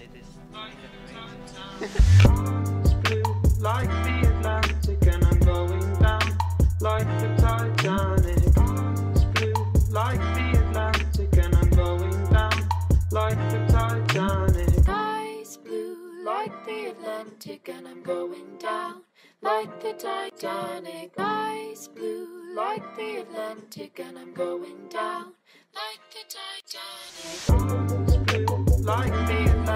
it is kind of crazy. It's blue like the Atlantic and I'm going down like the Titanic. It's blue like the Atlantic and I'm going down like the Titanic. Sky's blue like the Atlantic and I'm going down like the Titanic. Sky's blue like the Atlantic and I'm going down like the Titanic. It's blue like the